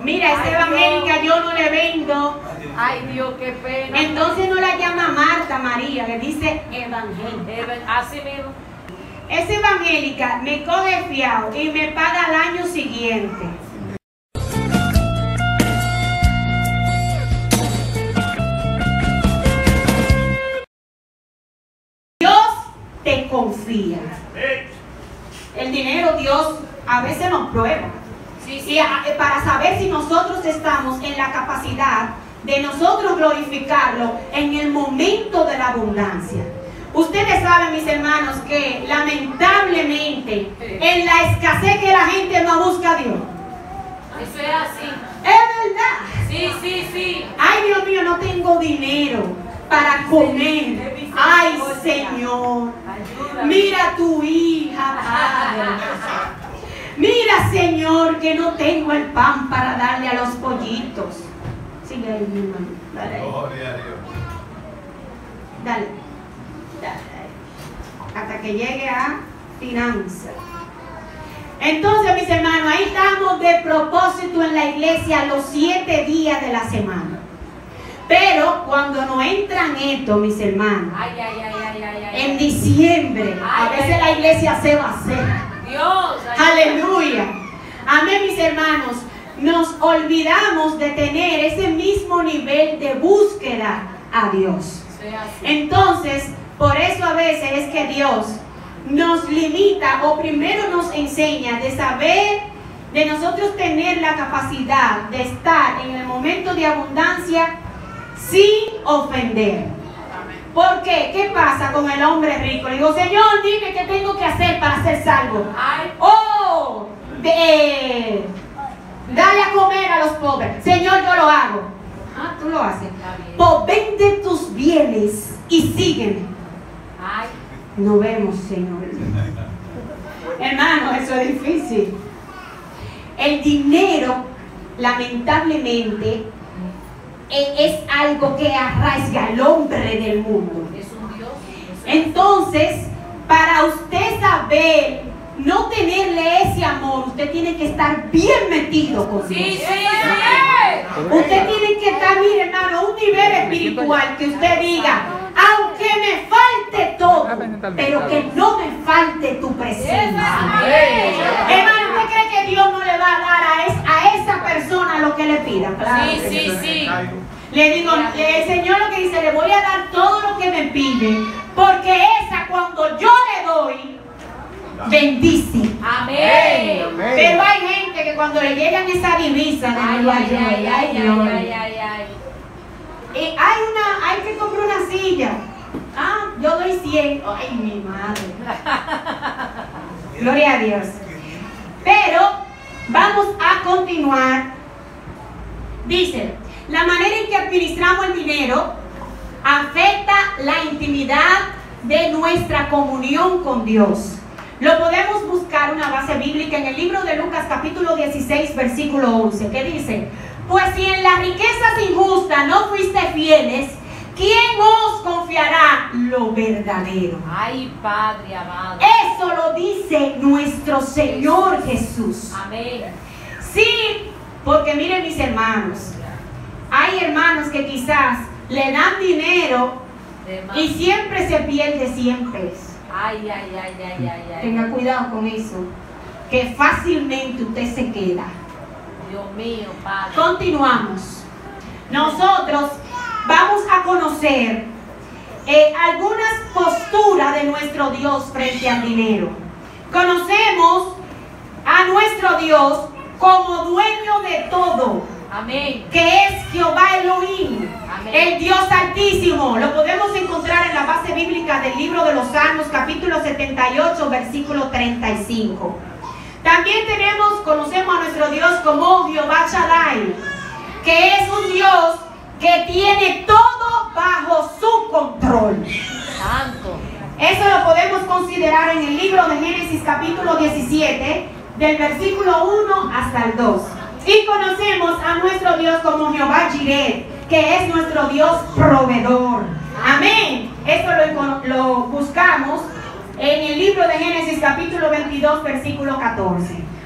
Mira, esa evangélica yo no le vendo. Ay, Dios, qué pena. Entonces no la llama Marta María, le dice evangélica. Así mismo. Esa evangélica me coge fiado y me paga al año siguiente. Dios te confía. El dinero Dios a veces nos prueba. Y para saber si nosotros estamos en la capacidad de nosotros glorificarlo en el momento de la abundancia. Ustedes saben, mis hermanos, que lamentablemente en la escasez que la gente no busca a Dios. Eso es así. Es verdad. Sí. Ay, Dios mío, no tengo dinero para comer. Ay, Señor, mira a tu hija, Padre. Mira, Señor, que no tengo el pan para darle a los pollitos. Sigue ahí, mi hermano. Dale ahí. Gloria a Dios. Dale. Hasta que llegue a finanzas. Entonces, mis hermanos, ahí estamos de propósito en la iglesia los 7 días de la semana. Pero cuando nos entran estos, mis hermanos, en diciembre, a veces la iglesia se va a hacer. Dios. Aleluya. Amén, mis hermanos. Nos olvidamos de tener ese mismo nivel de búsqueda a Dios. Entonces, por eso a veces es que Dios nos limita o primero nos enseña de saber, de nosotros tener la capacidad de estar en el momento de abundancia sin ofender. ¿Por qué? ¿Qué pasa con el hombre rico? Le digo, Señor, dime qué tengo que hacer para ser salvo. Oh, dale a comer a los pobres. Señor, yo lo hago. Ah, tú lo haces. Pues vende tus bienes y sígueme. No vemos, Señor. Hermano, eso es difícil. El dinero, lamentablemente, es algo que arraiga al hombre del mundo. Es un Dios. Entonces, para usted saber no tenerle ese amor, usted tiene que estar bien metido con Dios. Sí. Usted tiene que estar, mire, hermano, a un nivel espiritual que usted diga, aunque me falte todo, pero que no me falte tu presencia. Hermano, ¿usted cree que Dios no le va a dar a esa persona lo que le pida? Claro. Sí. Le digo, el Señor lo que dice, le voy a dar todo lo que me pide, porque esa cuando yo le doy, bendice. Amén. Pero hay gente que cuando le llegan esa divisa de hay que comprar una silla. Ah, yo doy 100. Ay, mi madre. Gloria a Dios. Pero vamos a continuar. Dice, la manera en que administramos el dinero afecta la intimidad de nuestra comunión con Dios. Lo podemos buscar una base bíblica en el libro de Lucas capítulo 16 versículo 11, que dice, pues si en las riquezas injustas no fuiste fieles, ¿quién os confiará lo verdadero? Ay, Padre amado. Eso lo dice nuestro Señor Jesús. Amén. Sí, porque miren, mis hermanos, hay hermanos que quizás le dan dinero y siempre se pierde 100 pesos. Ay. Tenga cuidado con eso, que fácilmente usted se queda. Dios mío, Padre. Continuamos. Nosotros vamos a conocer algunas posturas de nuestro Dios frente al dinero. Conocemos a nuestro Dios como dueño de todo. Amén. Que es Jehová Elohim, Amén. el Dios Altísimo. Lo podemos encontrar en la base bíblica del libro de los Salmos, capítulo 78, versículo 35. También conocemos a nuestro Dios como Jehová Shaddai, que es un Dios que tiene todo bajo su control. Santo. Eso lo podemos considerar en el libro de Génesis, capítulo 17, del versículo 1 hasta el 2. Y conocemos a nuestro Dios como Jehová Jireh, que es nuestro Dios proveedor. Amén. Esto lo buscamos en el libro de Génesis capítulo 22 versículo 14.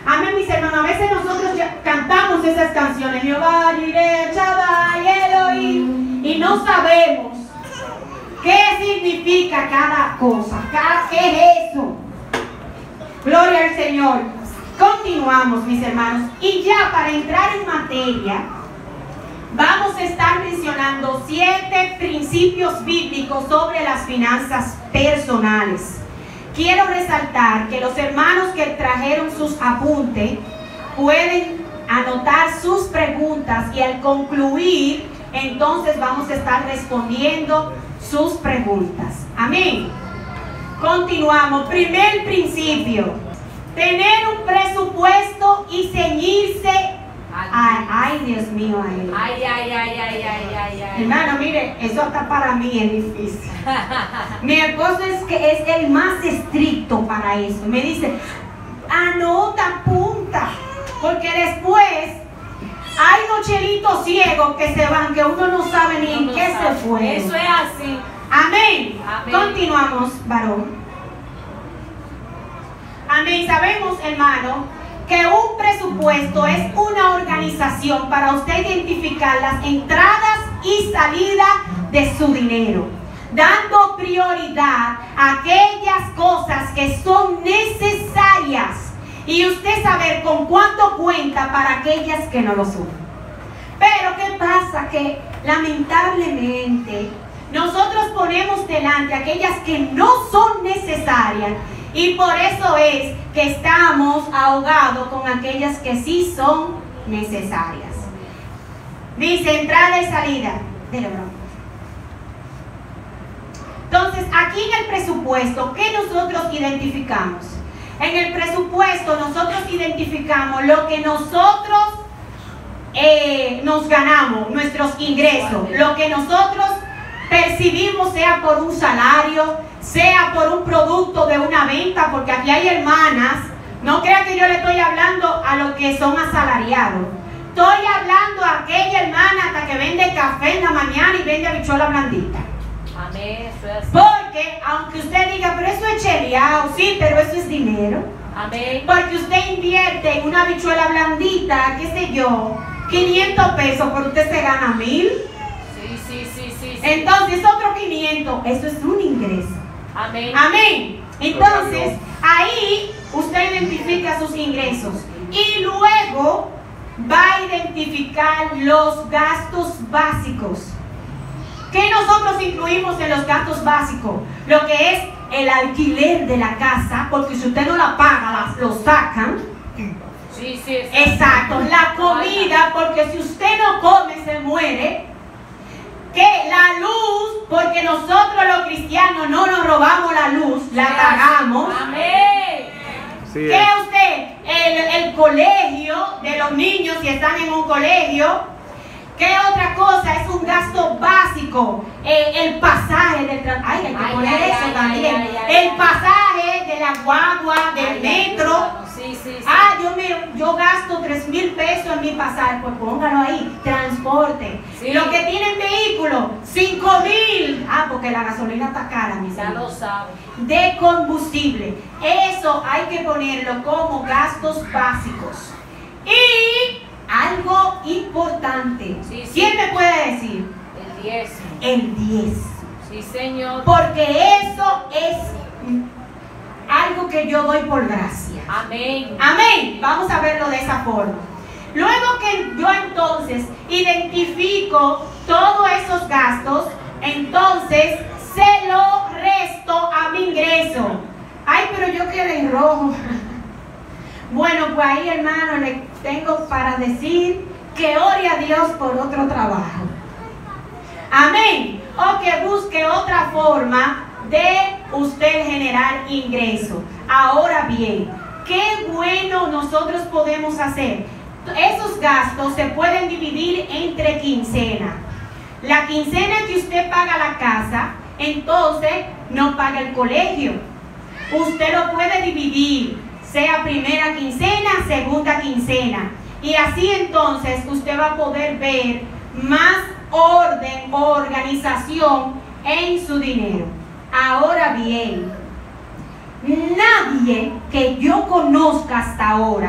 Amén, mis hermanos. A veces nosotros ya cantamos esas canciones, Jehová, Jireh, Shaddai, Elohim, y no sabemos qué significa cada cosa. ¿Qué es eso? Gloria al Señor. Continuamos, mis hermanos. Y ya para entrar en materia, vamos a estar mencionando 7 principios bíblicos sobre las finanzas personales. Quiero resaltar que los hermanos que trajeron sus apuntes pueden anotar sus preguntas y al concluir, entonces vamos a estar respondiendo sus preguntas. Amén. Continuamos. Primer principio: tener un presupuesto y ceñirse. Ay, Dios mío, a él. Ay. Hermano, mire, eso hasta para mí es difícil. Mi esposo es el más estricto para eso. Me dice, anota, apunta, porque después hay unos chelitos ciegos que se van, que uno no sabe ni en qué se fue. Eso es así. Amén. Amén. Continuamos, varón. Amén. Sabemos, hermano, que un presupuesto es una organización para usted identificar las entradas y salidas de su dinero, dando prioridad a aquellas cosas que son necesarias y usted saber con cuánto cuenta para aquellas que no lo son. Pero ¿qué pasa? Que lamentablemente nosotros ponemos delante aquellas que no son necesarias. Y por eso es que estamos ahogados con aquellas que sí son necesarias. Dice entrada y salida. Dele, bro. Entonces, aquí en el presupuesto, ¿qué nosotros identificamos? En el presupuesto nosotros identificamos lo que nosotros nos ganamos, nuestros ingresos, lo que nosotros percibimos, sea por un salario, sea por un producto de una venta, porque aquí hay hermanas, no crean que yo le estoy hablando a los que son asalariados, estoy hablando a aquella hermana hasta que vende café en la mañana y vende habichuela blandita. Amén, eso es así. Porque aunque usted diga, pero eso es cheleado, sí, pero eso es dinero. Amén. Porque usted invierte en una habichuela blandita, qué sé yo, 500 pesos, pero usted se gana 1000. Sí. Entonces otro 500, eso es un ingreso. Amén. Amén. Entonces ahí usted identifica sus ingresos y luego va a identificar los gastos básicos. ¿Qué nosotros incluimos en los gastos básicos? Lo que es el alquiler de la casa, porque si usted no la paga, lo sacan. Sí. Exacto. La comida, porque si usted no come, se muere. Que la luz, porque nosotros los cristianos no nos robamos la luz, la pagamos. Amén. Sí, ¿Qué usted? El colegio de los niños, si están en un colegio. ¿Qué otra cosa? Es un gasto básico. El pasaje del transporte. Hay que poner eso también. El pasaje de la guagua, del metro. Sí. Yo gasto 3,000 pesos en mi pasaje. Pues póngalo ahí. Transporte. Sí. Los que tienen vehículo, 5,000. Porque la gasolina está cara, mis Ya lo amigos. sabe. De combustible. Eso hay que ponerlo como gastos básicos. Y algo importante. Sí. ¿Quién me puede decir? El 10. El 10. Sí, Señor. Porque eso es algo que yo doy por gracia. Amén. Amén. Vamos a verlo de esa forma. Luego que yo entonces identifico todos esos gastos, entonces se lo resto a mi ingreso. Ay, pero yo quedé en rojo. Bueno, pues ahí, hermano, le tengo para decir que ore a Dios por otro trabajo. Amén. O que busque otra forma de usted generar ingreso. Ahora bien, qué bueno nosotros podemos hacer. Esos gastos se pueden dividir entre quincena. La quincena que usted paga la casa, entonces no paga el colegio. Usted lo puede dividir, sea primera quincena, segunda quincena. Y así entonces usted va a poder ver más orden o organización en su dinero. Ahora bien, nadie que yo conozca hasta ahora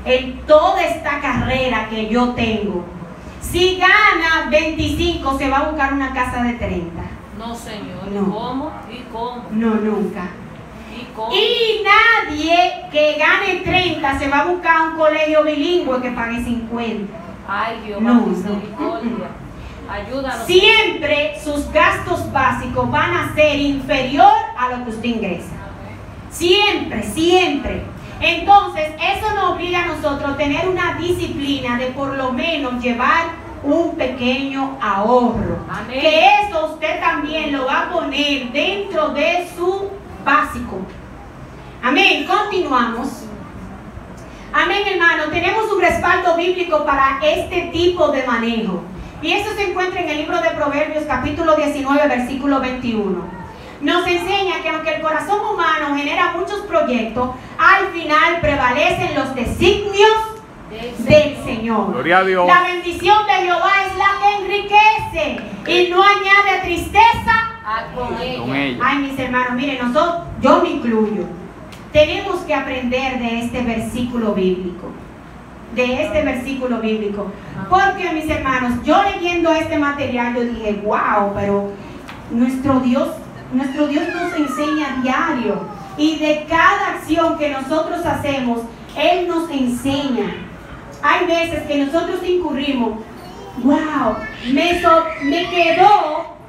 en toda esta carrera que yo tengo, si gana 25, se va a buscar una casa de 30? No, Señor. No. ¿Cómo? ¿Y cómo? No, nunca. ¿Y cómo? Y nadie que gane 30 se va a buscar un colegio bilingüe que pague 50. Ay, Dios, No, misericordia. Ayúdanos. Siempre sus gastos básicos van a ser inferior a lo que usted ingresa. Siempre, siempre. Entonces, eso nos obliga a nosotros a tener una disciplina de por lo menos llevar un pequeño ahorro. Amén. Que eso usted también lo va a poner dentro de su básico. Amén. Continuamos. Amén, hermano. Tenemos un respaldo bíblico para este tipo de manejo. Y eso se encuentra en el libro de Proverbios, capítulo 19, versículo 21. Nos enseña que aunque el corazón humano genera muchos proyectos, al final prevalecen los designios del Señor. Gloria a Dios. La bendición de Jehová es la que enriquece y no añade tristeza Con ella. ella. Ay, mis hermanos, miren, nosotros, yo me incluyo, tenemos que aprender de este versículo bíblico. De este versículo bíblico. Porque, mis hermanos, yo leyendo este material, yo dije, wow, pero nuestro Dios nos enseña diario. Y de cada acción que nosotros hacemos, Él nos enseña. Hay veces que nosotros incurrimos, wow, me quedó...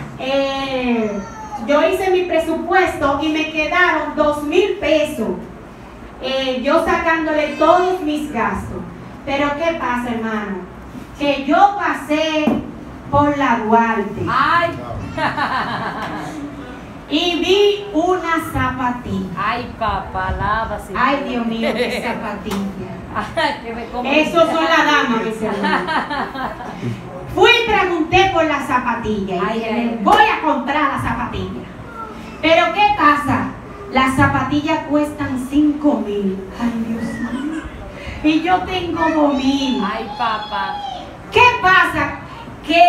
yo hice mi presupuesto y me quedaron 2,000 pesos, yo sacándole todos mis gastos. Pero ¿qué pasa, hermano? Que yo pasé por la Duarte Ay. y vi una zapatilla. Ay, papá, alaba, Señor. Ay, Dios mío, qué zapatilla. Ay, que me como. Eso son las damas, mis hermanos. Fui y pregunté por la zapatilla. Y Ay, dije, ay. voy a comprar la zapatilla. Pero ¿qué pasa? Las zapatillas cuestan 5,000. Ay, Dios mío. Y yo tengo 2,000. Ay, papá. ¿Qué pasa? Que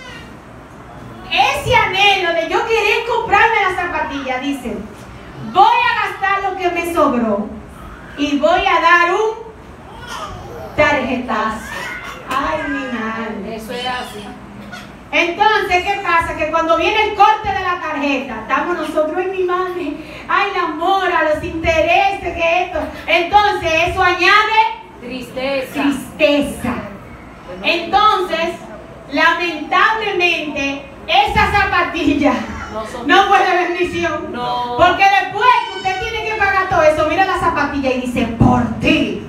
ese anhelo de yo querer comprarme la zapatilla, dice, voy a gastar lo que me sobró y voy a dar un tarjetazo. Ay, mi madre. Eso es así. Entonces, ¿qué pasa? Que cuando viene el corte de la tarjeta, estamos nosotros, ay, mi madre, ay, la mora, los intereses, que esto. Entonces, eso añade Tristeza. tristeza. Entonces, lamentablemente, esa zapatilla no fue de bendición. No. Porque después que usted tiene que pagar todo eso, mira la zapatilla y dice, por ti.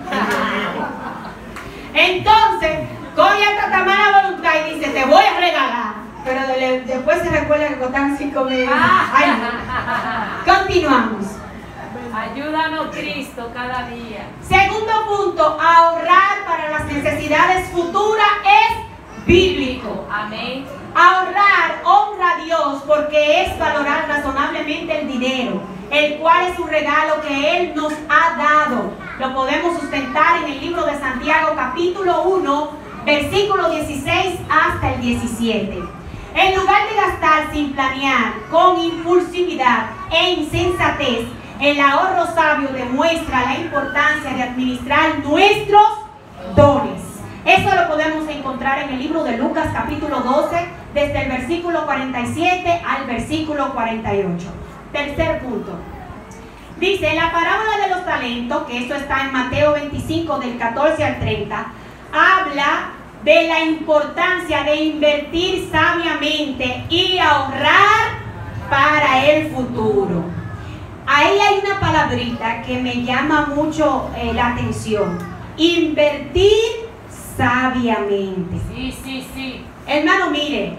Entonces, coge hasta tan mala voluntad y dice, te voy a regalar. Pero después se recuerda que costaron 5,000. Ay, no. Continuamos. Ayúdanos, Cristo, cada día. Segundo punto, ahorrar para las necesidades futuras es bíblico. Amén. Ahorrar honra a Dios porque es valorar razonablemente el dinero, el cual es un regalo que Él nos ha dado. Lo podemos sustentar en el libro de Santiago, capítulo 1, versículo 16 hasta el 17. En lugar de gastar sin planear, con impulsividad e insensatez, el ahorro sabio demuestra la importancia de administrar nuestros dones. Eso lo podemos encontrar en el libro de Lucas, capítulo 12, desde el versículo 47 al versículo 48. Tercer punto. Dice, la parábola de los talentos, que esto está en Mateo 25, del 14 al 30, habla de la importancia de invertir sabiamente y ahorrar para el futuro. Ahí hay una palabrita que me llama mucho la atención. Invertir sabiamente. Sí. Hermano, mire,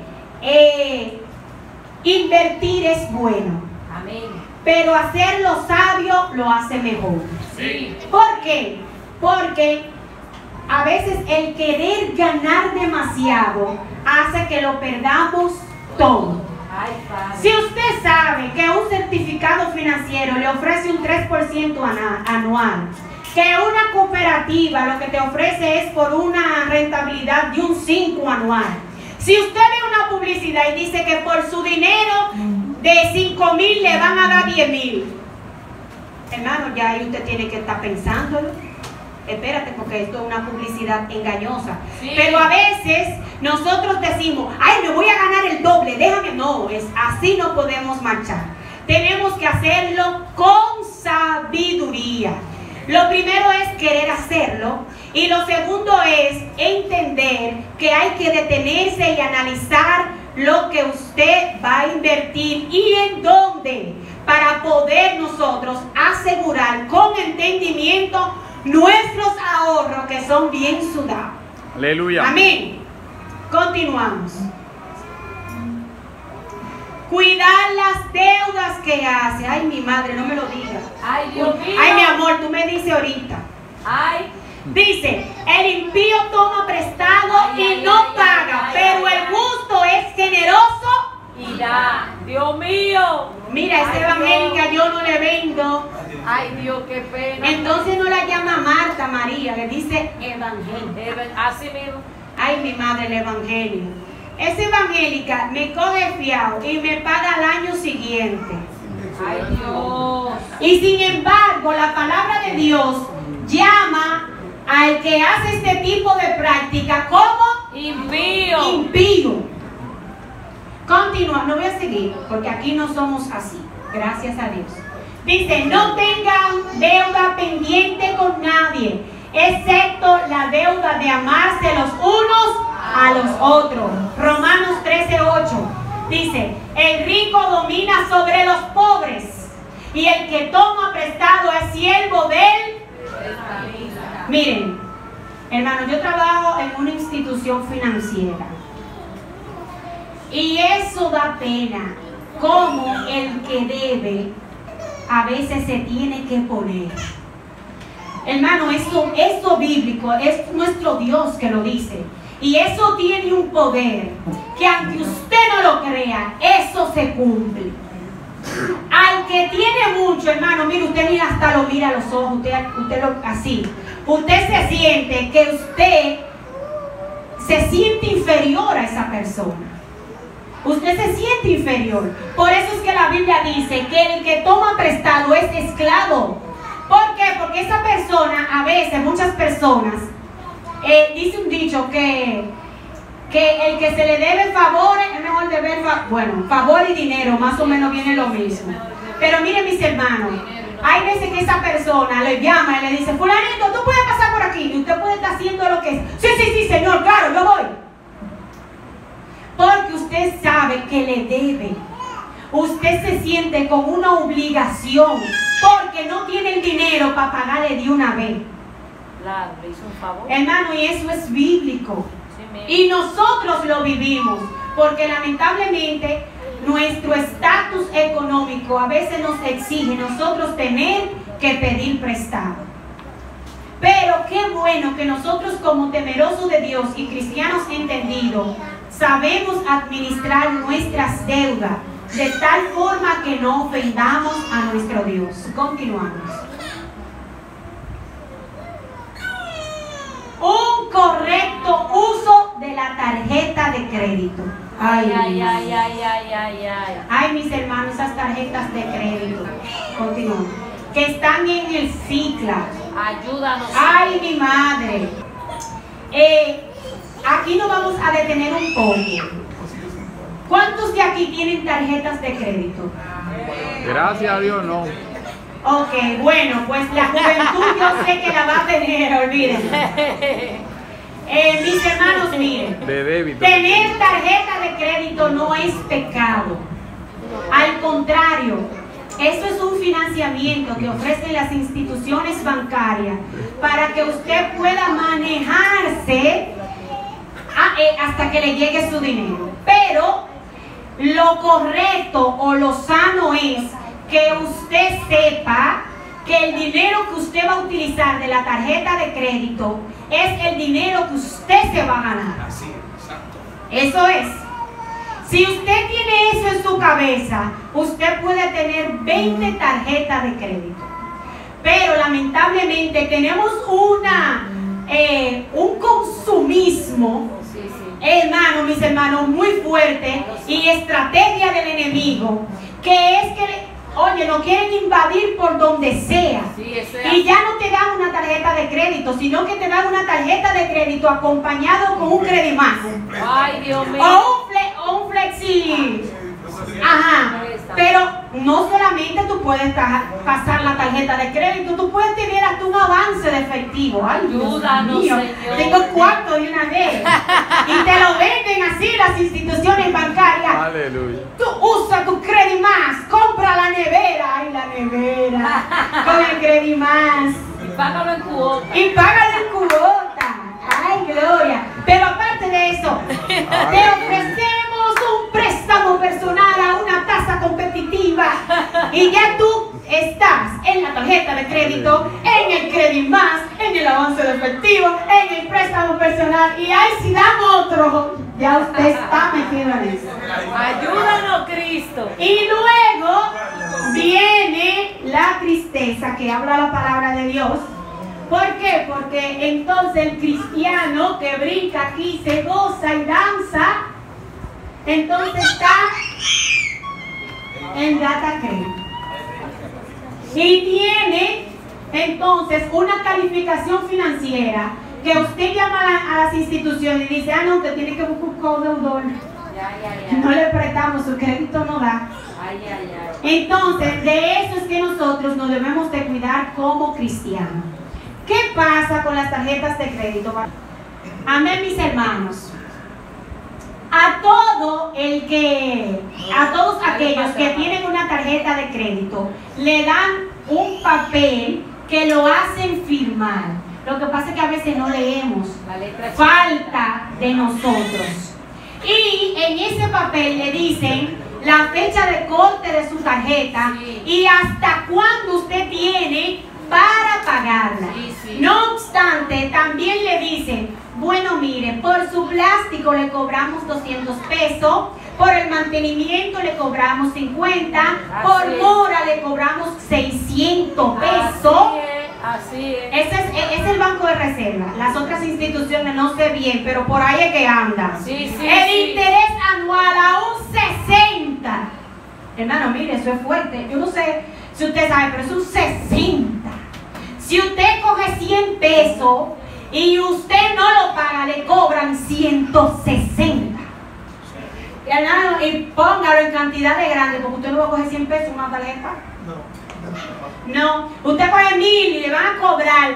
invertir es bueno, Amén. pero hacerlo sabio lo hace mejor. Sí. ¿Por qué? Porque a veces el querer ganar demasiado hace que lo perdamos todo. Ay, Padre. Si usted sabe que un certificado financiero le ofrece un 3% anual, que una cooperativa lo que te ofrece es por una rentabilidad de un 5% anual. Si usted ve una publicidad y dice que por su dinero de 5,000 le van a dar 10,000, hermano, ya ahí usted tiene que estar pensándolo. Espérate, porque esto es una publicidad engañosa. Sí. Pero a veces nosotros decimos, ay, me voy a ganar el doble, déjame. No, así no podemos marchar. Tenemos que hacerlo con sabiduría. Lo primero es querer hacerlo. Y lo segundo es entender que hay que detenerse y analizar lo que usted va a invertir y en dónde, para poder nosotros asegurar con entendimiento nuestros ahorros que son bien sudados. Aleluya. Amén. Continuamos. Cuidar las deudas que hace. Ay, mi madre, no me lo diga. Ay, Dios mío. Ay, mi amor, tú me dices ahorita. Ay, Dice, el impío toma prestado y no paga, pero el justo es generoso y da. Dios mío. Mira, esta Ay, evangélica yo no le vendo. Ay, Dios, qué pena. Entonces no la llama Marta María, le dice evangélica. Así mismo. Ay, mi madre, el evangelio. Esa evangélica me coge fiado y me paga al año siguiente. Ay, Dios. Y sin embargo, la palabra de Dios llama al que hace este tipo de práctica como Impío. impío. Continúa, no voy a seguir porque aquí no somos así, gracias a Dios. Dice, no tengan deuda pendiente con nadie, excepto la deuda de amarse los unos a los otros. Romanos 13:8 dice, el rico domina sobre los pobres y el que toma prestado es siervo del... Miren, hermano, yo trabajo en una institución financiera y eso da pena, como el que debe a veces se tiene que poner. Hermano, eso bíblico, es nuestro Dios que lo dice. Y eso tiene un poder que aunque usted no lo crea, eso se cumple. Al que tiene mucho, hermano, mire, usted ni hasta lo mira a los ojos, usted lo así. Usted se siente que usted se siente inferior a esa persona. Usted se siente inferior. Por eso es que la Biblia dice que el que toma prestado es esclavo. ¿Por qué? Porque esa persona, a veces, muchas personas, dice un dicho que el que se le debe favores es mejor deber, favor y dinero, más o menos viene lo mismo. Pero miren, mis hermanos, hay veces que esa persona le llama y le dice, fulanito, tú puedes pasar por aquí, y usted puede estar haciendo lo que es. Sí, señor, claro, yo voy. Porque usted sabe que le debe. Usted se siente con una obligación porque no tiene el dinero para pagarle de una vez. Claro, le hizo un favor. Hermano, y eso es bíblico. Y nosotros lo vivimos, porque lamentablemente nuestro estatus económico a veces nos exige nosotros tener que pedir prestado. Pero qué bueno que nosotros, como temerosos de Dios y cristianos entendidos, sabemos administrar nuestras deudas de tal forma que no ofendamos a nuestro Dios. Continuamos. Un correcto uso de la tarjeta de crédito. Ay, mis hermanos, esas tarjetas de crédito. Continuamos. Que están en el cicla. Ayúdanos. Ay, mi madre. Aquí nos vamos a detener un poco. ¿Cuántos de aquí tienen tarjetas de crédito? Gracias a Dios, no. Ok, bueno, pues la juventud yo sé que la va a tener, olvídense. Mis hermanos, miren, De débito. tener tarjeta de crédito no es pecado. Al contrario, eso es un financiamiento que ofrecen las instituciones bancarias para que usted pueda manejarse hasta que le llegue su dinero. Pero lo correcto o lo sano es que usted sepa que el dinero que usted va a utilizar de la tarjeta de crédito es el dinero que usted se va a ganar. Así, exacto. Eso es. Si usted tiene eso en su cabeza, usted puede tener 20 tarjetas de crédito. Pero lamentablemente tenemos un consumismo, hermano, mis hermanos, muy fuerte, y estrategia del enemigo, que es que oye, lo quieren invadir por donde sea. Sí, eso es Y así. ya no te dan una tarjeta de crédito, sino que te dan una tarjeta de crédito acompañado con un Credimás. Ay, Dios mío. O un flexi. Ajá. Pero no solamente tú puedes pasar la tarjeta de crédito, tú puedes tener hasta un avance de efectivo. Ay, Dios Ayúdanos, mío. Señor. Tengo cuarto de una vez. Y te lo venden así las instituciones bancarias. Aleluya. Tú usa tu Credimás, compra la nevera. Ay, la nevera. Con el Credimás. Y págalo en cuota. Y págalo en cuota. Ay, gloria. Pero aparte de eso, te ofrecemos un préstamo personal a una tasa competitiva. Y ya tú estás en la tarjeta de crédito, en el Credimás, en el avance de efectivo, en el préstamo personal. Y ahí si dan otro, ya usted está metido en eso. Ayúdanos, Cristo. Y luego viene la tristeza que habla la palabra de Dios. ¿Por qué? Porque entonces el cristiano que brinca aquí, se goza y danza, entonces está en data crédito. Y tiene entonces una calificación financiera que usted llama a las instituciones y dice, ah, no, usted tiene que buscar un codeudor. No le prestamos, su crédito no da. Ay, ay, ay. Entonces, de eso es que nosotros nos debemos de cuidar como cristianos. ¿Qué pasa con las tarjetas de crédito? Amén, mis hermanos. A todos aquellos que tienen una tarjeta de crédito, le dan un papel que lo hacen firmar. Lo que pasa es que a veces no leemos. La letra Falta de nosotros. Y en ese papel le dicen la fecha de corte de su tarjeta Sí. y hasta cuándo usted tiene para pagarla. Sí, sí. No obstante, también le dicen, bueno, mire, por su plástico le cobramos 200 pesos, por el mantenimiento le cobramos 50, por Así es. mora le cobramos 600 pesos. Así es. Ese es el Banco de Reserva. Las otras instituciones no sé bien, pero por ahí es que andan. Sí, sí, El sí. interés anual a un 60. Hermano, mire, eso es fuerte. Yo no sé si usted sabe, pero es un 60. Si usted coge 100 pesos y usted no lo paga, le cobran 160. Hermano, y póngalo en cantidades grandes, porque usted no va a coger 100 pesos en una tarjeta. No, usted coge 1000 y le van a cobrar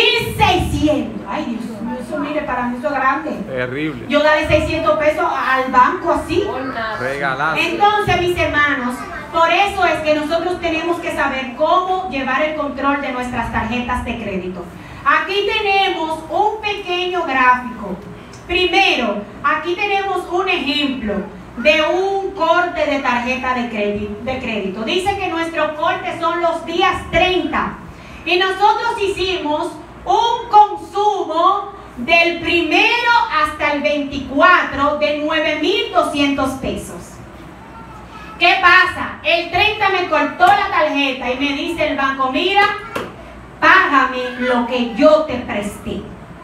1600. Ay, Dios mío, eso mire, para mí eso es grande. Terrible. Yo daré 600 pesos al banco así. Por nada. Regalado. Entonces, mis hermanos, por eso es que nosotros tenemos que saber cómo llevar el control de nuestras tarjetas de crédito. Aquí tenemos un pequeño gráfico. Primero, aquí tenemos un ejemplo de un corte de tarjeta de crédito. Dice que nuestro corte son los días 30 y nosotros hicimos un consumo del 1 hasta el 24 de 9,200 pesos. ¿Qué pasa? El 30 me cortó la tarjeta y me dice el banco, mira, págame lo que yo te presté.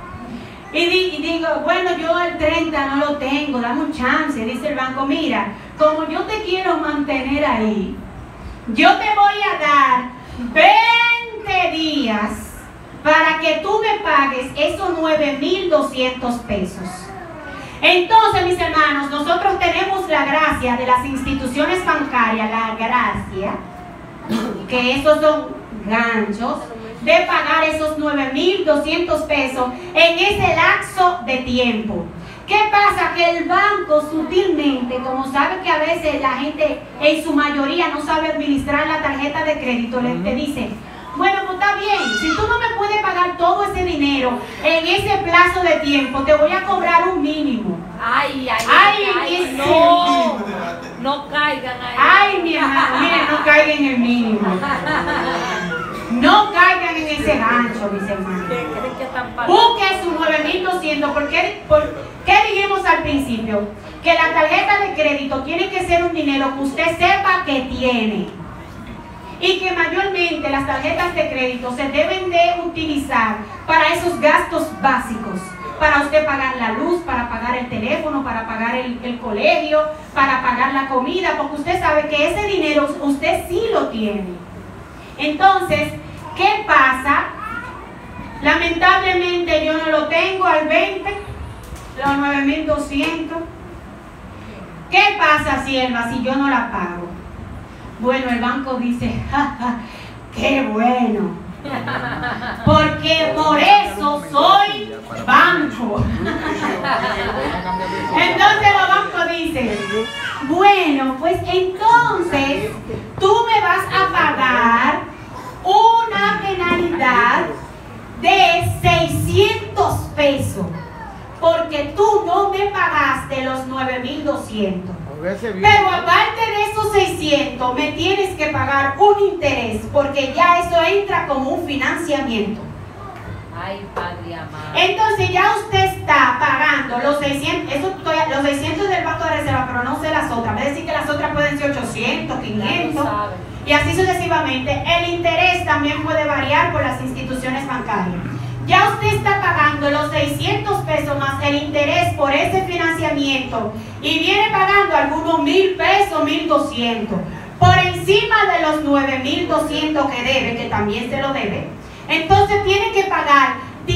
Y digo, bueno, yo el 30 no lo tengo, dame un chance. Dice el banco, mira, como yo te quiero mantener ahí, yo te voy a dar 20 días para que tú me pagues esos 9,200 pesos. Entonces, mis hermanos, nosotros tenemos la gracia de las instituciones bancarias, la gracia, que esos son ganchos, de pagar esos 9,200 pesos en ese lapso de tiempo. ¿Qué pasa? Que el banco sutilmente, como sabe que a veces la gente en su mayoría no sabe administrar la tarjeta de crédito, te dice, bueno, pues está bien, si tú no me puedes pagar todo ese dinero en ese plazo de tiempo, te voy a cobrar un mínimo. Ay, ay, Ay, ay, ese no. No caigan ahí. Ay, mi hermano, miren, no caigan en el mínimo. No caigan en ese gancho, mis hermanos. ¿Creen que están pagando? Busque sus 9,200. ¿Por qué dijimos al principio? Que la tarjeta de crédito tiene que ser un dinero que usted sepa que tiene. Y que mayormente las tarjetas de crédito se deben de utilizar para esos gastos básicos. Para usted pagar la luz, para pagar el teléfono, para pagar el colegio, para pagar la comida, porque usted sabe que ese dinero usted sí lo tiene. Entonces, ¿qué pasa? Lamentablemente yo no lo tengo al 20, los 9,200. ¿Qué pasa, sierva, si yo no la pago? Bueno, el banco dice, ¡ja, ja, qué bueno! Porque por eso soy banco. Entonces los bancos dicen, bueno, pues entonces tú me vas a pagar una penalidad de 600 pesos porque tú no me pagaste los 9,200. Pero aparte de esos 600 me tienes que pagar un interés porque ya eso entra como un financiamiento. Ay, Padre amado. Entonces ya usted está pagando los 600, los 600 del Banco de Reserva, pero no sé las otras. Es decir, que las otras pueden ser 800, 500 y así sucesivamente. El interés también puede variar por las instituciones bancarias. Ya usted está pagando los 600 pesos más el interés por ese financiamiento y viene pagando algunos 1,000 pesos, 1,200. Por encima de los 9,200 que debe, que también se lo debe, entonces tiene que pagar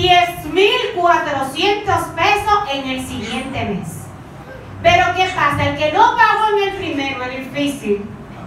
10,400 pesos en el siguiente mes. Pero ¿qué pasa? El que no pagó en el primero, el difícil.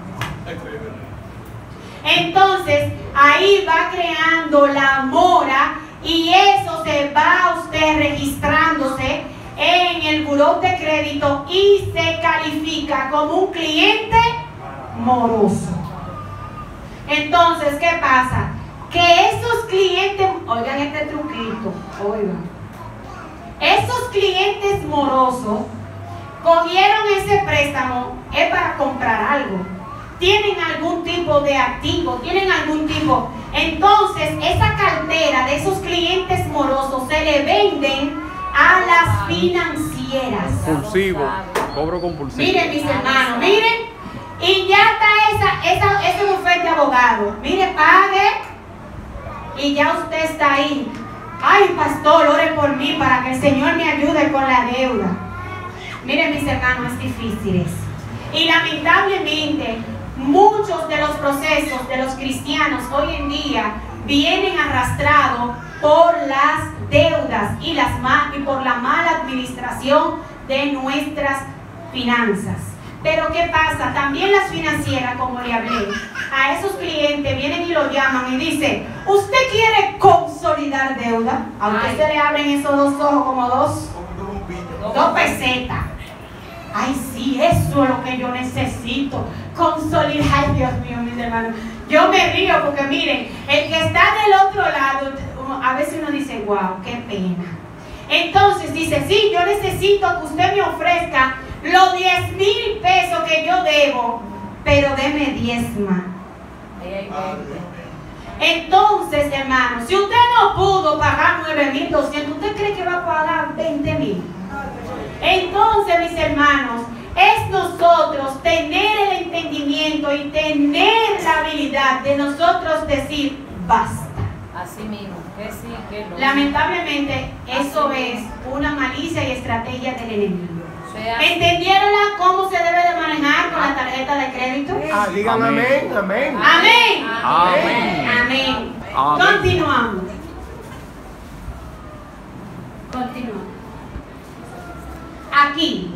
Entonces ahí va creando la mora. Y eso se va usted registrándose en el buró de crédito y se califica como un cliente moroso. Entonces, ¿qué pasa? Que esos clientes, oigan este truquito, oigan. Esos clientes morosos cogieron ese préstamo es para comprar algo. Tienen algún tipo de activo, tienen algún tipo. Entonces, esa cartera de esos clientes morosos se le venden a las financieras. Compulsivo, cobro compulsivo. Miren, mis hermanos, miren. Y ya está ese bufete de abogado. Mire, pague. Y ya usted está ahí. Ay, pastor, ore por mí para que el Señor me ayude con la deuda. Miren, mis hermanos, es difícil eso. Y lamentablemente, muchos de los procesos de los cristianos hoy en día vienen arrastrados por las deudas y por la mala administración de nuestras finanzas. Pero ¿qué pasa? También las financieras, como le hablé, a esos clientes vienen y lo llaman y dicen, ¿usted quiere consolidar deuda? A usted se le abren esos dos ojos como dos pesetas. Ay, sí, eso es lo que yo necesito. Consolidar. Ay, Dios mío, mis hermanos. Yo me río porque miren, el que está del otro lado, a veces uno dice, wow, qué pena. Entonces dice, sí, yo necesito que usted me ofrezca los 10,000 pesos que yo debo, pero deme 10 más. Entonces, hermanos, si usted no pudo pagar 9,200, ¿usted cree que va a pagar 20,000? Entonces, mis hermanos, es nosotros tener el entendimiento y tener la habilidad de nosotros decir basta. Así mismo, que sí, que no. Lamentablemente, eso es una malicia y estrategia del enemigo. ¿Entendieron cómo se debe de manejar con la tarjeta de crédito? Digan amén, amén. Amén. Amén. Amén. Amén. Continuamos. Aquí.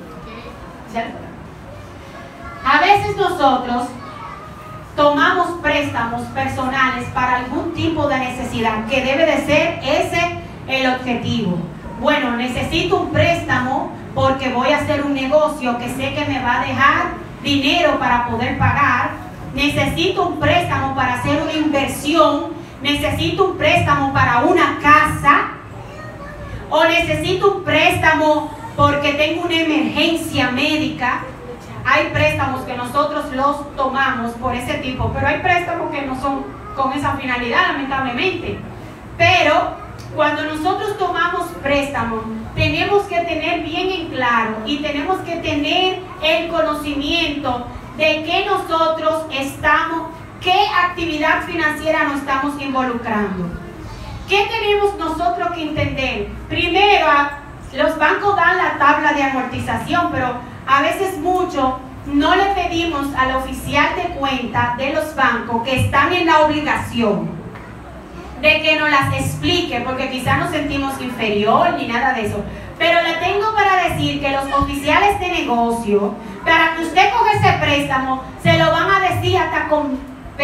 A veces nosotros tomamos préstamos personales para algún tipo de necesidad que debe de ser ese el objetivo. Bueno, necesito un préstamo porque voy a hacer un negocio que sé que me va a dejar dinero para poder pagar. Necesito un préstamo para hacer una inversión. Necesito un préstamo para una casa. O necesito un préstamo porque tengo una emergencia médica. Hay préstamos que nosotros los tomamos por ese tipo, pero hay préstamos que no son con esa finalidad, lamentablemente. Pero cuando nosotros tomamos préstamos, tenemos que tener bien en claro y tenemos que tener el conocimiento de que nosotros estamos, qué actividad financiera nos estamos involucrando. ¿Qué tenemos nosotros que entender? Primero, los bancos dan la tabla de amortización, pero a veces mucho no le pedimos al oficial de cuenta de los bancos que están en la obligación de que nos las explique, porque quizás nos sentimos inferior ni nada de eso. Pero le tengo para decir que los oficiales de negocio, para que usted coja ese préstamo, se lo van a decir hasta con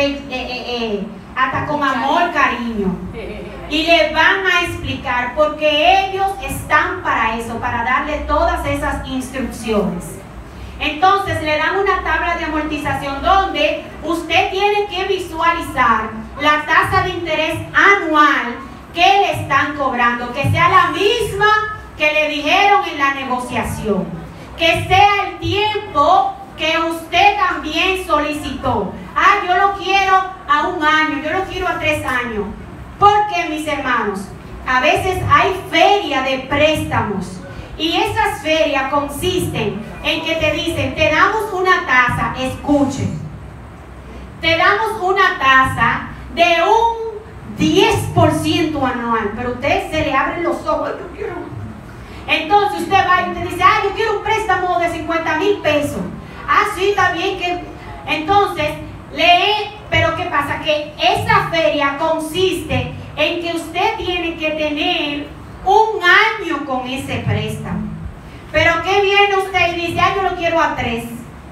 amor, cariño. Y le van a explicar, porque ellos están para eso, para darle todas esas instrucciones. Entonces le dan una tabla de amortización donde usted tiene que visualizar la tasa de interés anual que le están cobrando, que sea la misma que le dijeron en la negociación, que sea el tiempo que usted también solicitó. Yo lo quiero a 1 año, yo lo quiero a 3 años. Porque, mis hermanos, a veces hay feria de préstamos y esas ferias consisten en que te dicen, te damos una tasa, escuchen, te damos una tasa de un 10% anual, pero a usted se le abren los ojos, yo quiero. Entonces usted va y te dice, yo quiero un préstamo de 50,000 pesos. Sí, está bien que... Entonces, pero ¿qué pasa? Que esa feria consiste en que usted tiene que tener 1 año con ese préstamo. Pero ¿qué viene usted y dice, yo lo quiero a 3?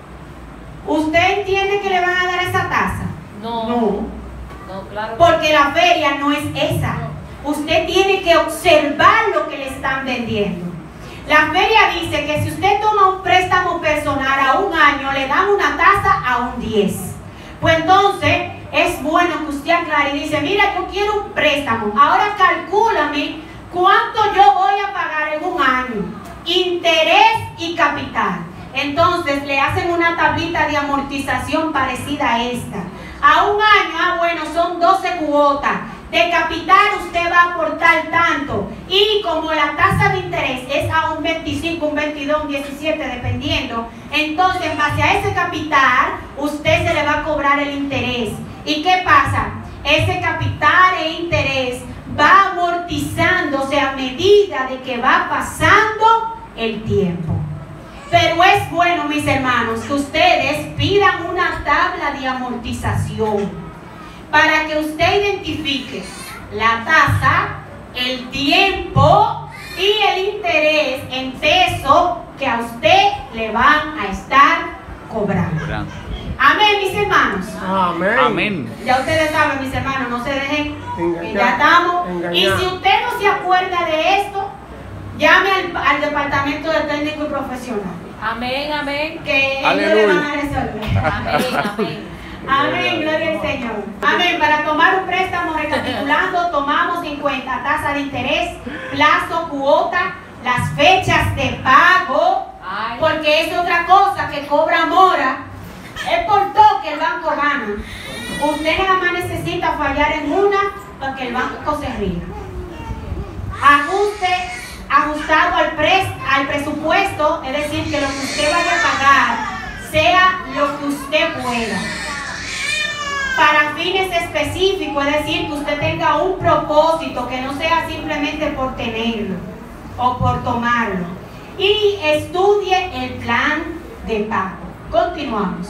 ¿Usted entiende que le van a dar esa tasa? No, claro. Porque la feria no es esa. Usted tiene que observar lo que le están vendiendo. La feria dice que si usted toma un préstamo personal a 1 año, le dan una tasa a un 10. Pues entonces es bueno que usted aclare y dice, mira, yo quiero un préstamo. Ahora calcúlame cuánto yo voy a pagar en 1 año. Interés y capital. Entonces le hacen una tablita de amortización parecida a esta. A 1 año, bueno, son 12 cuotas. De capital usted va a aportar tanto. Y como la tasa de interés es a un 25, un 22, un 17, dependiendo, entonces en base a ese capital, usted se le va a cobrar el interés. ¿Y qué pasa? Ese capital e interés va amortizándose a medida de que va pasando el tiempo. Pero es bueno, mis hermanos, que ustedes pidan una tabla de amortización para que usted identifique la tasa, el tiempo y el interés en peso que a usted le van a estar cobrando. Amén, mis hermanos. Amén. Ya ustedes saben, mis hermanos, no se dejen, que ya estamos. Engañar. Y si usted no se acuerda de esto, llame al departamento de técnico y profesional. Amén. Que ellos le van a resolver. Amén. Amén, gloria al Señor. Amén. Para tomar un préstamo, recapitulando, tomamos en cuenta tasa de interés, plazo, cuota, las fechas de pago, porque es otra cosa que cobra mora. Es por todo que el banco gana. Usted nada más necesita fallar en una para que el banco se ría. Ajuste ajustado al presupuesto, es decir, que lo que usted vaya a pagar sea lo que usted pueda. Para fines específicos, es decir, que usted tenga un propósito, que no sea simplemente por tenerlo o por tomarlo. Y estudie el plan de pago. Continuamos.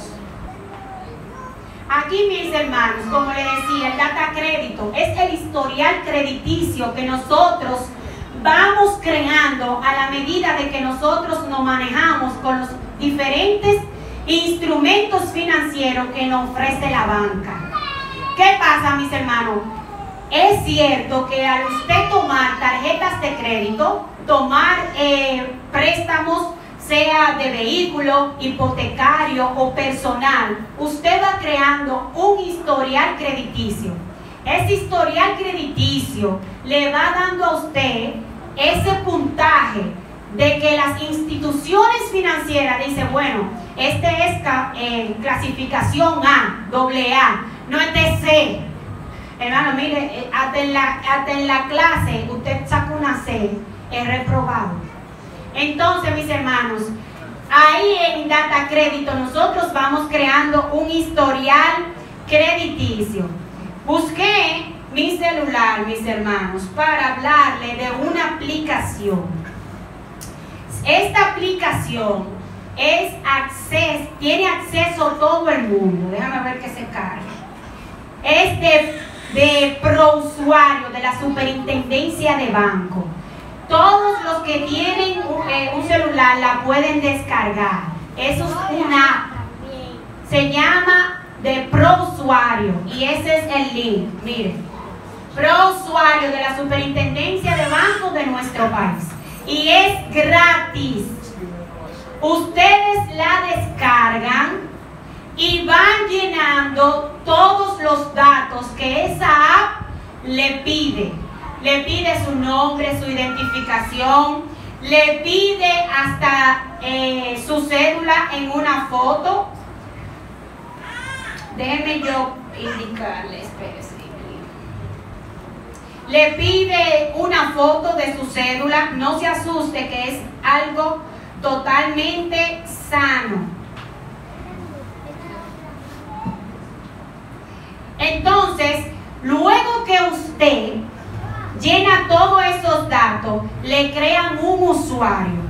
Aquí, mis hermanos, como les decía, el data crédito es el historial crediticio que nosotros vamos creando a la medida de que nosotros nos manejamos con los diferentes instrumentos financieros que nos ofrece la banca. ¿Qué pasa, mis hermanos? Es cierto que al usted tomar tarjetas de crédito, tomar préstamos, sea de vehículo, hipotecario o personal, usted va creando un historial crediticio. Ese historial crediticio le va dando a usted ese puntaje de que las instituciones financieras dicen, bueno, este es clasificación A, AA, no es de C. Hermano, mire, hasta en la clase usted saca una C, es reprobado. Entonces, mis hermanos, ahí en Data Crédito nosotros vamos creando un historial crediticio. Busqué mi celular, mis hermanos, para hablarle de una aplicación. Esta aplicación tiene acceso todo el mundo. Déjame ver que se cargue. Es de prousuario de la Superintendencia de Banco. Todos los que tienen un celular la pueden descargar. Eso es una app. Se llama de prousuario y ese es el link. Miren, prousuario de la Superintendencia de Banco de nuestro país. Y es gratis. Ustedes la descargan y van llenando todos los datos que esa app le pide. Le pide su nombre, su identificación, le pide hasta su cédula en una foto. Déjenme yo indicarles, espérense. Le pide una foto de su cédula. No se asuste, que es algo totalmente sano. Entonces, luego que usted llena todos esos datos, le crean un usuario.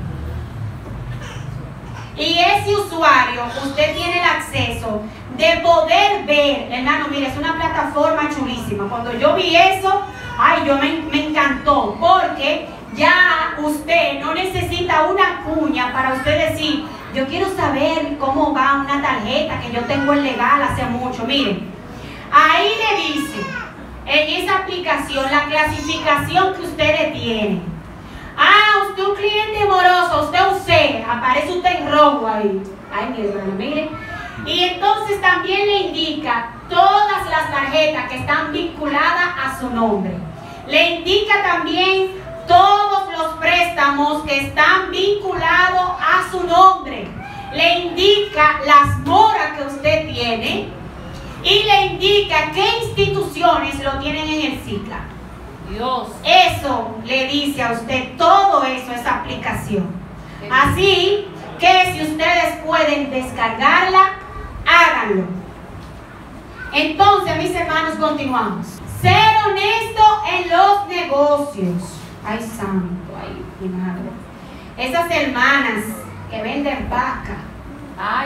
Y ese usuario, usted tiene el acceso de poder ver. Hermano, mire, es una plataforma chulísima. Cuando yo vi eso, ay, me encantó, porque ya usted no necesita una cuña para usted decir, yo quiero saber cómo va una tarjeta que yo tengo en legal hace mucho. Miren, ahí le dice, en esa aplicación, la clasificación que ustedes tienen. Ah, usted es un cliente moroso, usted es un C, aparece usted en rojo ahí. Ay, mi hermano, miren. Y entonces también le indica todas las tarjetas que están vinculadas a su nombre. Le indica también todos los préstamos que están vinculados a su nombre. Le indica las moras que usted tiene y le indica qué instituciones lo tienen en el CICLA. Dios. Eso le dice a usted, todo eso es aplicación. Así que si ustedes pueden descargarla, háganlo. Entonces, mis hermanos, continuamos. Ser honesto en los negocios. Ay, santo, ay, mi madre. Esas hermanas que venden vaca, Ay,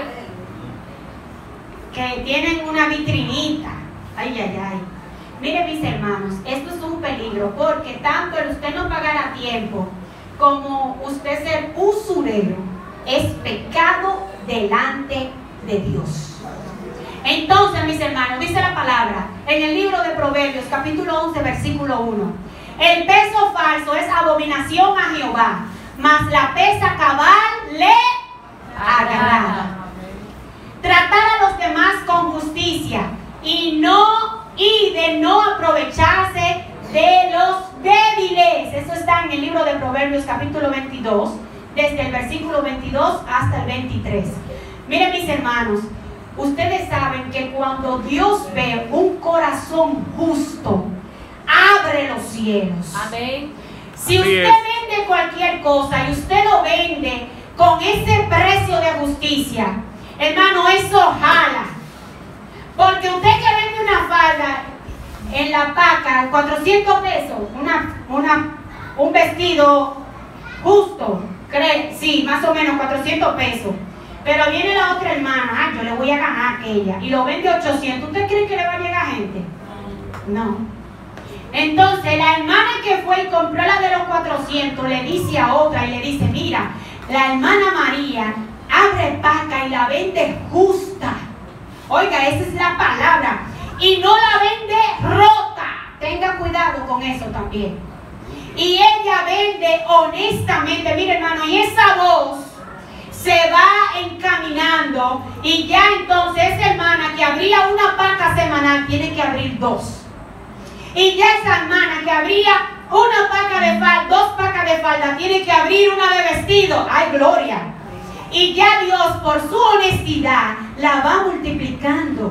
que tienen una vitrinita. Ay, ay, ay. Mire, mis hermanos, esto es un peligro, porque tanto el usted no pagar a tiempo como usted ser usurero es pecado delante de Dios. Entonces, mis hermanos, dice la palabra en el libro de Proverbios, capítulo 11, versículo 1. El peso falso es abominación a Jehová, mas la pesa cabal le agrada. Tratar a los demás con justicia y de no aprovecharse de los débiles. Eso está en el libro de Proverbios capítulo 22, desde el versículo 22 hasta el 23. Miren, mis hermanos, ustedes saben que cuando Dios ve un corazón justo, abre los cielos. amén. Si Así usted es. vende cualquier cosa y usted lo vende con ese precio de justicia, hermano, eso jala. Porque usted que vende una falda en la paca, 400 pesos, un vestido justo, sí, más o menos 400 pesos. Pero viene la otra hermana, yo le voy a ganar a aquella, y lo vende 800. ¿Usted cree que le va a llegar gente? No. Entonces la hermana que fue y compró la de los 400 le dice a otra y le dice, mira, la hermana María abre paca y la vende justa. Oiga, esa es la palabra. Y no la vende rota. Tenga cuidado con eso también. Y ella vende honestamente. Mire, hermano, y esa voz se va encaminando. Y ya entonces esa hermana que abría una paca semanal tiene que abrir 2. Y ya esa hermana que abría una paca de falda, 2 pacas de falda, tiene que abrir una de vestido. ¡Ay, gloria! Y ya Dios, por su honestidad, la va multiplicando.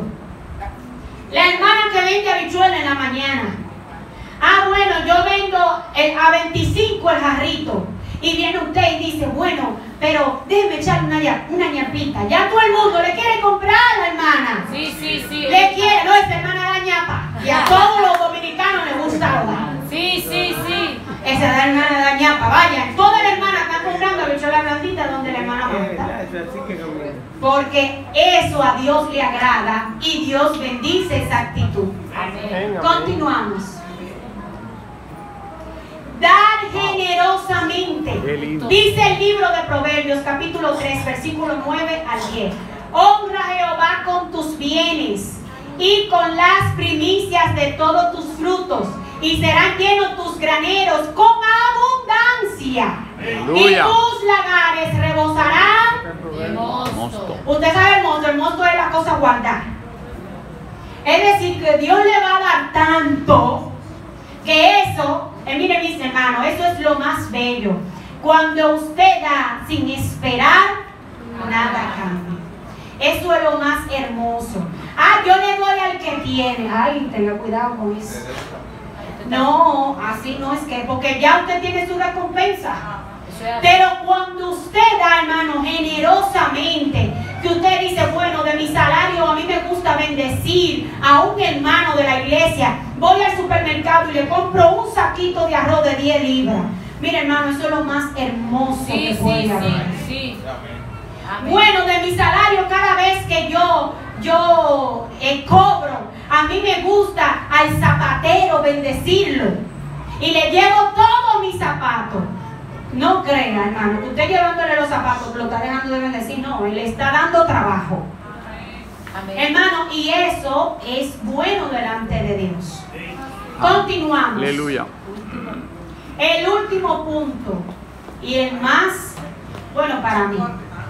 La hermana que vende habichuela en la mañana. Ah, bueno, yo vendo a 25 el jarrito. Y viene usted y dice, bueno, pero déjeme echarle una ñapita. Ya todo el mundo le quiere comprar a la hermana. Sí, sí, sí. Le quiere, no, esa hermana da ñapa. Y a todos los dominicanos les gusta hablar. Sí, sí, sí. Esa hermana da ñapa, vaya. Toda la hermana está comprando habichuela blandita donde así que camina. Porque eso a Dios le agrada y Dios bendice esa actitud. Amén, amén. Continuamos. Dar generosamente. Qué lindo. Dice el libro de Proverbios, capítulo 3, versículo 9 al 10. Honra a Jehová con tus bienes y con las primicias de todos tus frutos, y serán llenos tus graneros con abundancia. Aleluya. Y tus lagares rebosarán. Mosto. Usted sabe el mosto es la cosa guardada. Es decir, que Dios le va a dar tanto que eso, miren mis hermanos, eso es lo más bello. Cuando usted da sin esperar, nada cambia. Eso es lo más hermoso. Yo le doy al que tiene. Ay, tenga cuidado con eso. No, así no es que, porque ya usted tiene su recompensa. Pero cuando usted da, hermano, generosamente, que usted dice, bueno, de mi salario a mí me gusta bendecir a un hermano de la iglesia, voy al supermercado y le compro un saquito de arroz de 10 libras. Mire, hermano, eso es lo más hermoso que puede haber. Sí. Bueno, de mi salario, cada vez que yo cobro, a mí me gusta al zapatero bendecirlo y le llevo todos mis zapatos. No crea, hermano, que usted llevándole los zapatos lo está dejando de bendecir. No, él le está dando trabajo. Amén. Hermano, y eso es bueno delante de Dios. Continuamos. Aleluya. El último punto y el más bueno para mí.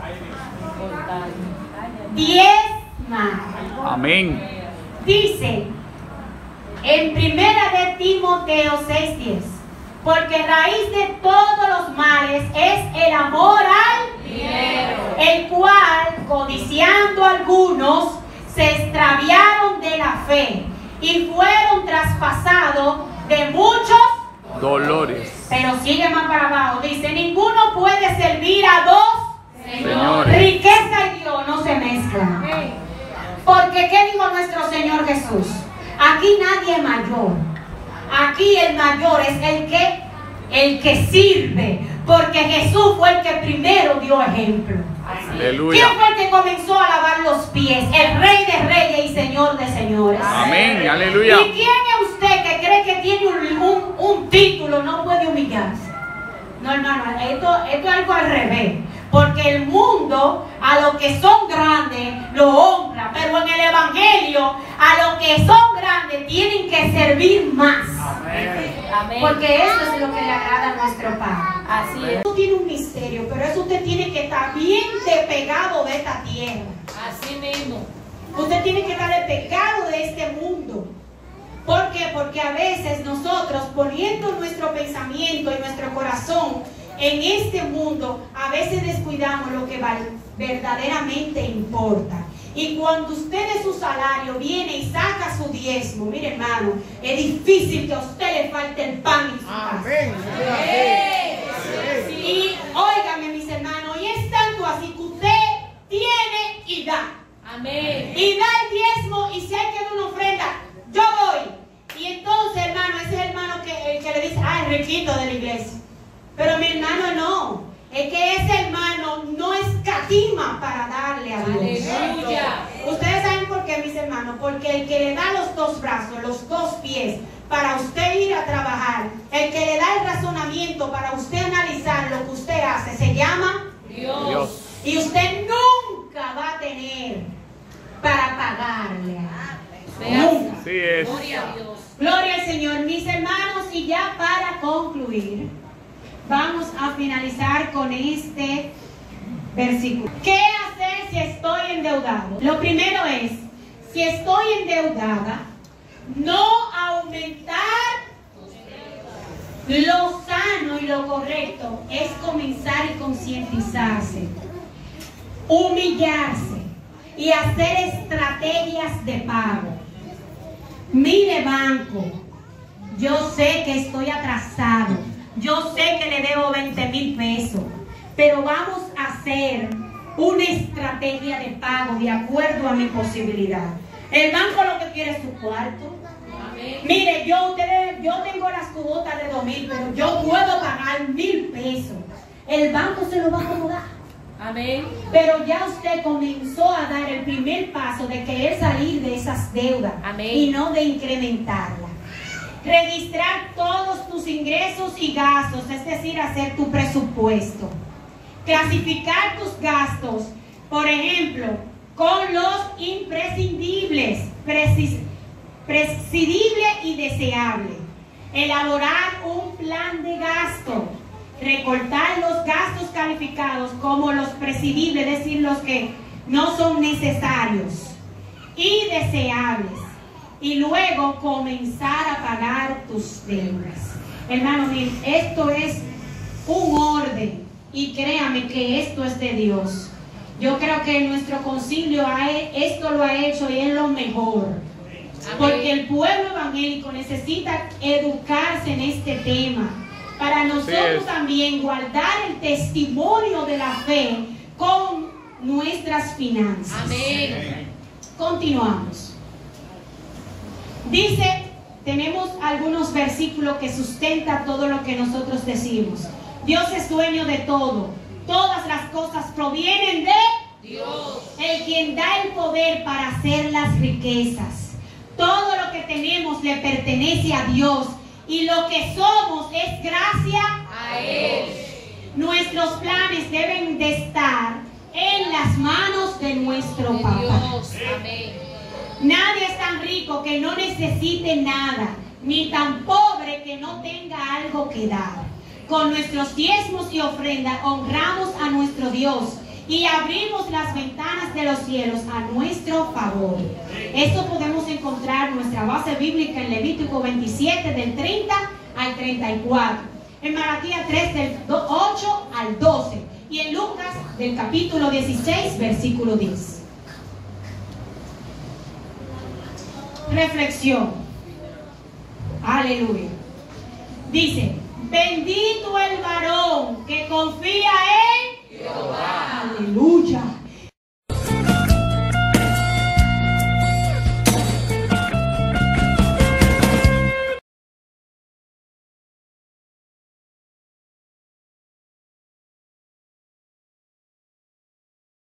Diezma. Amén. Dice en primera de Timoteo 6:10, porque raíz de todos los males es el amor al dinero, el cual, codiciando algunos, se extraviaron de la fe y fueron traspasados de muchos Dolores. Pero sigue más para abajo, dice, ninguno puede servir a dos Señores. Riqueza y Dios no se mezclan. Porque ¿qué dijo nuestro Señor Jesús? Aquí nadie es mayor. Aquí el mayor es el que sirve. Porque Jesús fue el que primero dio ejemplo. Aleluya. ¿Quién fue el que comenzó a lavar los pies? El Rey de Reyes y Señor de Señores. Amén. Aleluya. ¿Y quién es usted que cree que tiene un título no puede humillarse? No, hermano, esto es algo al revés. Porque el mundo a los que son grandes lo honra, pero en el Evangelio a los que son grandes tienen que servir más. Amén. Porque eso es lo que le agrada a nuestro Padre. Así es. Eso tiene un misterio, pero eso usted tiene que estar bien despegado de esta tierra. Así mismo. Usted tiene que estar despegado de este mundo. ¿Por qué? Porque a veces nosotros, poniendo nuestro pensamiento y nuestro corazón en este mundo, a veces descuidamos lo que verdaderamente importa. Y cuando usted de su salario viene y saca su diezmo, mire hermano, es difícil que a usted le falte el pan en su casa. Amén. Y óigame mis hermanos, y es tanto así que usted tiene y da. Amén. Y da el diezmo, y si hay que dar una ofrenda, yo doy. Y entonces, hermano, ese es el hermano que le dice, el riquito de la iglesia. Pero mi hermano no, es que ese hermano no escatima para darle a Dios. Aleluya. Ustedes saben por qué, mis hermanos, porque el que le da los dos brazos, los dos pies, para usted ir a trabajar, el que le da el razonamiento para usted analizar lo que usted hace, se llama Dios. Y usted nunca va a tener para pagarle. Nunca. Así es. Gloria a Dios. Gloria al Señor, mis hermanos, y ya para concluir, vamos a finalizar con este versículo. ¿Qué hacer si estoy endeudado? Lo primero es, si estoy endeudada, no aumentar. Lo sano y lo correcto es comenzar y concientizarse, humillarse y hacer estrategias de pago. Mire, banco, yo sé que estoy atrasado, yo sé que le debo 20,000 pesos, pero vamos a hacer una estrategia de pago de acuerdo a mi posibilidad. El banco lo que quiere es su cuarto. Amén. Mire, yo tengo las cuotas de 2,000, pero yo puedo pagar 1,000 pesos. El banco se lo va a acomodar. Amén. Pero ya usted comenzó a dar el primer paso de querer salir de esas deudas. Amén. Y no de incrementarla. Registrar todos tus ingresos y gastos, es decir, hacer tu presupuesto. Clasificar tus gastos, por ejemplo, con los imprescindibles, prescindible y deseable. Elaborar un plan de gasto. Recortar los gastos calificados como los prescindibles, es decir, los que no son necesarios y deseables. Y luego comenzar a pagar tus deudas. Hermanos, miren, esto es un orden. Y créame que esto es de Dios. Yo creo que nuestro concilio esto lo ha hecho y es lo mejor. Amén. Porque el pueblo evangélico necesita educarse en este tema. Para nosotros también guardar el testimonio de la fe con nuestras finanzas. Amén. Continuamos. Dice, tenemos algunos versículos que sustentan todo lo que nosotros decimos. Dios es dueño de todo. Todas las cosas provienen de Dios. el quien da el poder para hacer las riquezas. Todo lo que tenemos le pertenece a Dios y lo que somos es gracias A Él. Nuestros planes deben de estar en las manos de nuestro De Papá. Dios. Amén. Nadie es tan rico que no necesite nada, ni tan pobre que no tenga algo que dar. Con nuestros diezmos y ofrendas honramos a nuestro Dios y abrimos las ventanas de los cielos a nuestro favor. Esto podemos encontrar en nuestra base bíblica en Levítico 27 del 30 al 34, en Malaquías 3 del 8 al 12 y en Lucas del capítulo 16 versículo 10. Reflexión. Aleluya. Dice: bendito el varón que confía en Jehová